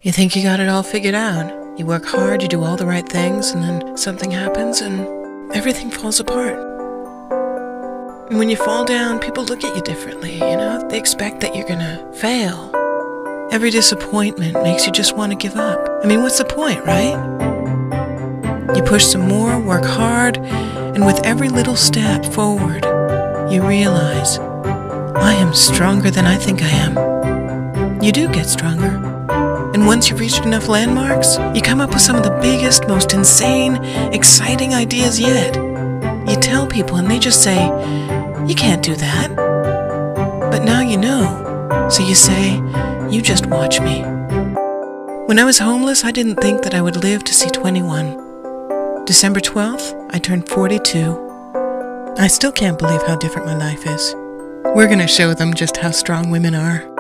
You think you got it all figured out. You work hard, you do all the right things, and then something happens and everything falls apart. And when you fall down, people look at you differently, They expect that you're gonna fail. Every disappointment makes you just want to give up. I mean, what's the point, right? You push some more, work hard, and with every little step forward, you realize, I am stronger than I think I am. You do get stronger. And once you've reached enough landmarks, you come up with some of the biggest, most insane, exciting ideas yet. You tell people and they just say, you can't do that. But now you know. So you say, you just watch me. When I was homeless, I didn't think that I would live to see 21. December 12th, I turned 42. I still can't believe how different my life is. We're going to show them just how strong women are.